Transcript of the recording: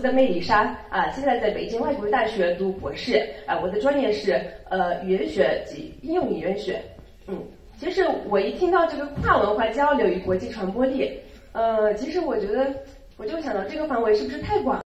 的魅丽莎啊，现在在北京外国语大学读博士啊，我的专业是语言学及应用语言学。其实我一听到这个跨文化交流与国际传播力，其实我觉得我就想到这个范围是不是太广？